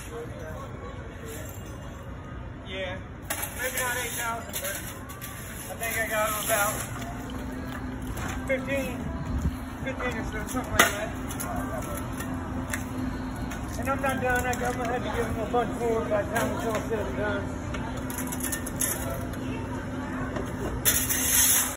Yeah, maybe not 8,000, but I think I got him about 15 or so, something like that. And I'm not done. I'm gonna have to give him a bunch more by the time it's all said and done.